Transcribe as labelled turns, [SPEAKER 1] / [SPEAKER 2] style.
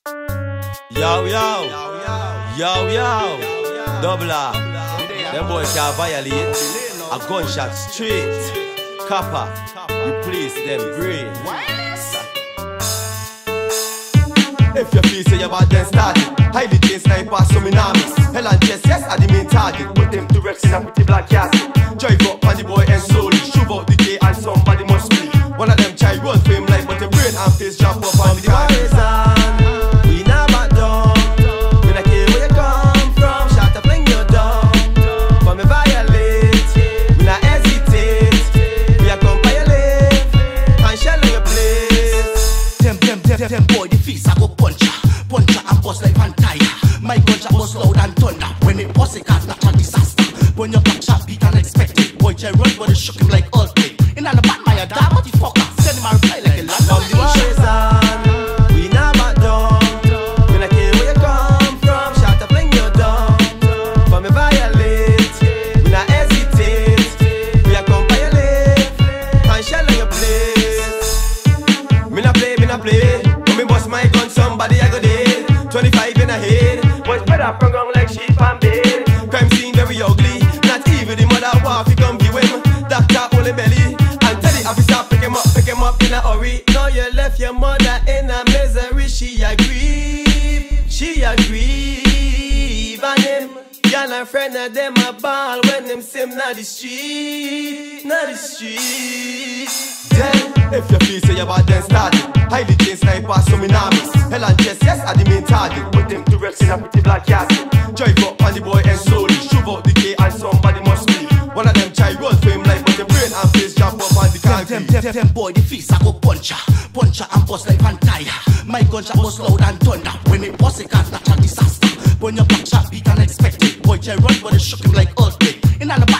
[SPEAKER 1] Yo, double R. Them boys can't violate. A gunshot straight. Copper, replace them brain. If you feel say you're bad, then start it. Highly trained sniper, so me nah miss. Hell and chest, yes, are the main target. Put them to rest in a pretty black casket. Drive up on the boy and slowly shoot out the K and somebody must be. One of them try run for him life, but the brain and face jump up on the horizon. We never done. We not care where you come from. Shut up, fling your down. For me violate, we not hesitate. We are come violate and shell on your place.
[SPEAKER 2] Them boy, the feast I go puncher and bust like van tire. My gunshot was loud and thunder. When it bust, it cause natural disaster. When your back shot beat unexpected, boy J run, but it shook him like earthquake. In on the bad my dad, but he fucker. Send him a reply like a land.
[SPEAKER 1] From the horizon, we never done. We not care where you come from. Shut up, fling your down. For me violate, we not hesitate. We are come violate and shell on your place. Me not play. When me bust my gun, somebody I go dead. 25 in a head. Boys spread up from ground like sheep and bed. Crime scene very ugly. Not even the mother walk, you come give him. Doctor hold the belly and tell the officer pick him up in a hurry. Now you left your mother in a misery. She a grieve and him. Y'all and friend of them a ball when them sim na the street. Then, if you feel say you're bad, then start it. Highly trained sniper, so me nah miss. Hell and chest, yes, are the main target. Put them to rest in a pretty black casket. Drive up on the boy and slowly shoot out the K and somebody must be. One of them try run for him life, but the brain and face jump up on the concrete.
[SPEAKER 2] Them boy, the feast I go puncher and bust like van tire. My gunshot was loud and thunder. When it bust, it cause natural disaster. When your back shot beat unexpected, boy J run, but it shook him like earthquake. In on the